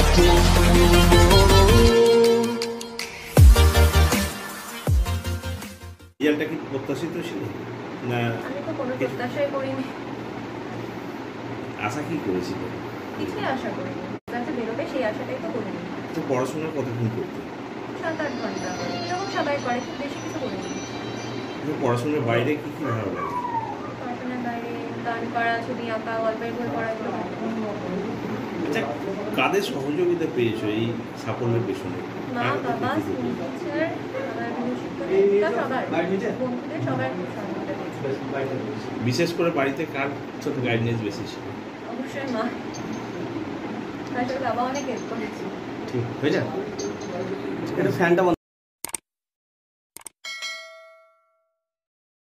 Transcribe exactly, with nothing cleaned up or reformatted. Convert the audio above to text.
রেজাল্টটা কি প্রত্যাশিত ছিল না? আমি তো কোনো প্রত্যাশাই করিনি। আশা কি করেছিল? কিছুই আশা করিনি, যাতে বেরোবে সেই আশাটাই তো করিনি। তো পড়াশোনা কতক্ষণ করতে? সাত আট ঘন্টা, এরকম সবাই করে, খুব বেশি কিছু করিনি। পড়াশোনার বাইরে কি কি ভালো লাগে? পড়াশোনার বাইরে গান করা, ছবি আঁকা, গল্পের বই পড়া, এগুলো ভালো। আচ্ছা, কাদের সহযোগিতা পেয়েছো এই সাফল্যের পেছনে? মা, বাবা, স্কুল টিচার, আমার গৃহশিক্ষিকা, সবার বন্ধুদের সবার সহযোগিতা পেয়েছি। বিশেষ করে বাড়িতে কার সাথে গাইডেন্স বেশি ছিল? অবশ্যই মা, তার সাথে বাবা অনেক হেল্প করেছে। ঠিক হয়ে যাক। এটা ফ্যানটা